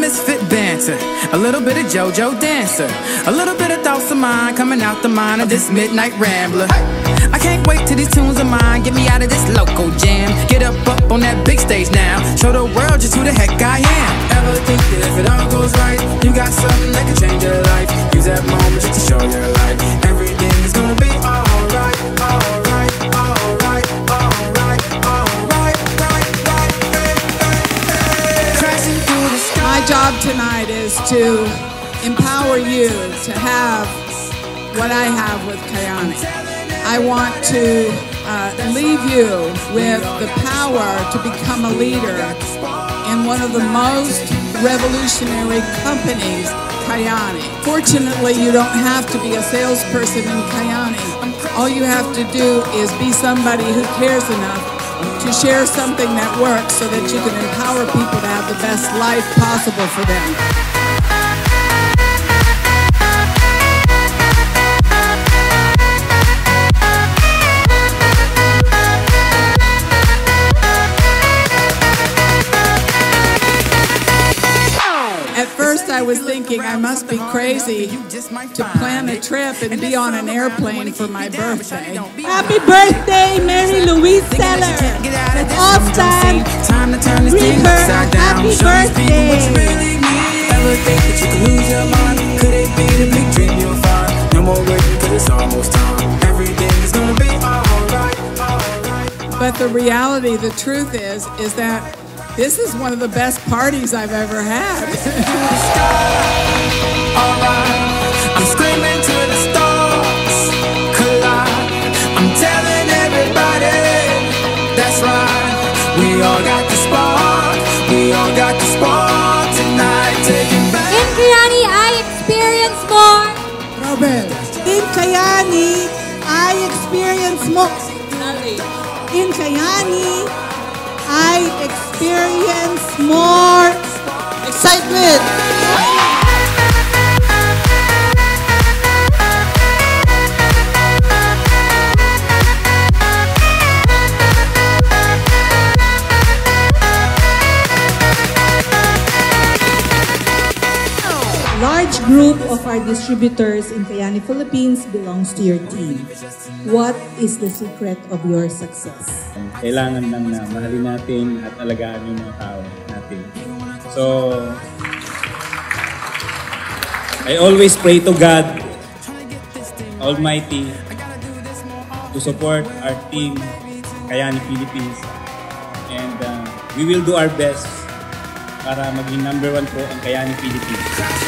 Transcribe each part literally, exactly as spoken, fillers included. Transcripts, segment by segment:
misfit banter, a little bit of JoJo dancer, a little bit of thoughts of mine coming out the mind of this midnight rambler. I can't wait till these tunes of mine get me out of this local jam. Get up up on that big stage now, show the world just who the heck I am. Ever think that if it all goes right, you got something that can change your life? Use that moment just to show your life. Everything is gonna be alright, alright, alright, alright, alright, right, right, right, right. Crashing through the sky. My job tonight is to empower you to have what I have with Kayani. I want to uh, leave you with the power to become a leader in one of the most revolutionary companies, Kayani. Fortunately, you don't have to be a salesperson in Kayani. All you have to do is be somebody who cares enough to share something that works so that you can empower people to have the best life possible for them. At first I was thinking I must be crazy to plan a trip and be on an airplane for my birthday. Happy birthday, Mary Louise Seller! Let's all stand, greet her, happy birthday! Ever think that you could lose your mind? Could it be the big dream you'll find? No more waiting cause it's almost time. Everything is gonna be alright, alright. But the reality, the truth is, is that this is one of the best parties I've ever had. I'm screaming to the stars, collide. I'm telling everybody, that's right. We all got the spark, we all got the spark tonight. Taking back. In Kayani, I experience more. Robert, in Kayani, I experience more. In Kayani, I experience more excitement. A large group of our distributors in Kayani, Philippines belongs to your team. What is the secret of your success? Kailangan lang na mahalin natin at alagaan yung mga tao natin. So, I always pray to God Almighty to support our team, Kayani Philippines. And uh, we will do our best para maging number one po ang Kayani Philippines.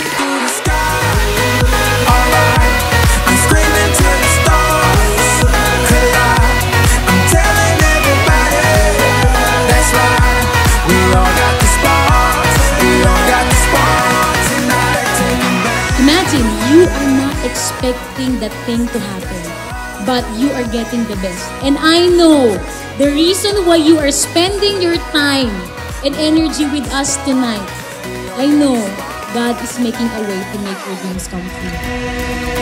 Imagine, you are not expecting that thing to happen, but you are getting the best. And I know the reason why you are spending your time and energy with us tonight. I know God is making a way to make your dreams come true.